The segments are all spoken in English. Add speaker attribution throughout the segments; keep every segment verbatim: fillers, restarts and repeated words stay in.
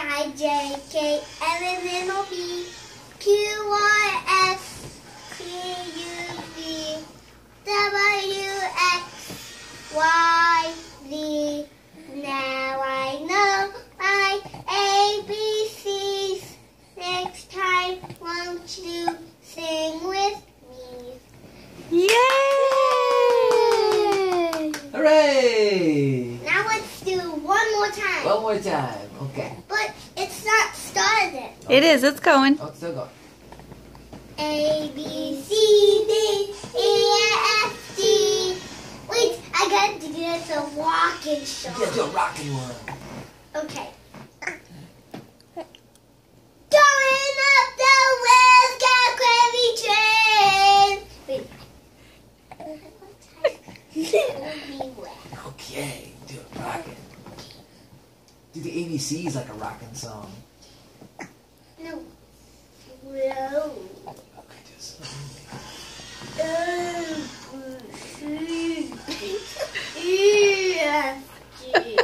Speaker 1: I, J, K, L, M, N, O, P, Q, R, S, T, U, V, W, X, Y, Z. Now I know my A B Cs. Next time, won't you sing with me?
Speaker 2: Yay!
Speaker 3: Hooray!
Speaker 1: Now let's do one more time.
Speaker 3: One more time. Okay.
Speaker 1: But it's not started.
Speaker 2: It is. It's going.
Speaker 3: Oh, it's still going.
Speaker 1: A, B, C, D, E, F, G. Wait, I got to get the walking song.
Speaker 3: Yeah, do a rocking one.
Speaker 1: Okay. Going up the West Gravy Train. Wait.
Speaker 3: Okay, do it rocking. Do the A B Cs like a rocking song.
Speaker 1: No. Whoa.
Speaker 3: Okay, just.
Speaker 1: E, F, G,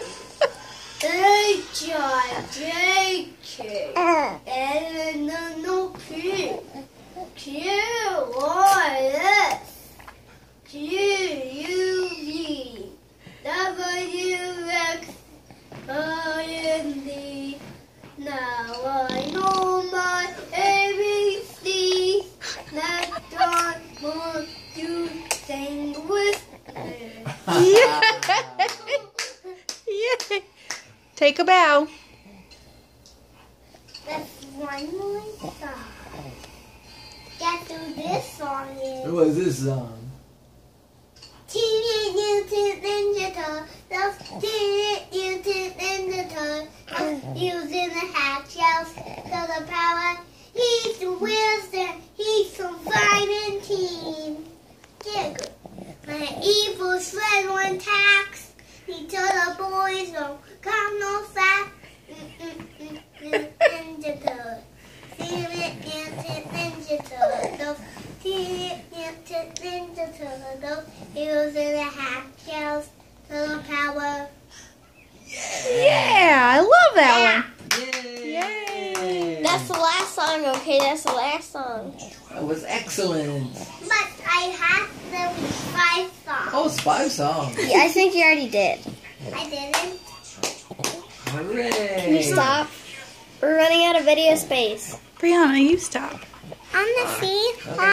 Speaker 1: H, I, J, K, L, M, N, O, P, Q, R, S, T, U, V, W, X, Y, and Z. Now I know my A B C. Next time, won't you sing with me?
Speaker 2: Yay! Take a bow.
Speaker 1: That's one more song. Guess who this song is?
Speaker 3: What was this song?
Speaker 1: Teenage Mutant Ninja Turtles, Teenage Mutant Ninja Turtles, using the half shells to the power. He's the wisdom, he's surviving team. Yeah, good. My evil friend one attacks. He told the boys don't come no fast. Ninja Turtles, Teenage Mutant Ninja Turtles, Teenage Mutant Ninja Turtles, using the half shells to the power.
Speaker 2: Yeah, I love that one.
Speaker 3: Yay!
Speaker 2: Yay!
Speaker 4: That's the last song, okay? That's the last song.
Speaker 3: That was excellent.
Speaker 1: But I have the five songs.
Speaker 3: Oh, it's five songs.
Speaker 4: Yeah, I think you already did.
Speaker 1: I didn't.
Speaker 3: Hooray!
Speaker 4: Can you stop? We're running out of video space.
Speaker 2: Brianna, you stop.
Speaker 1: On the scene.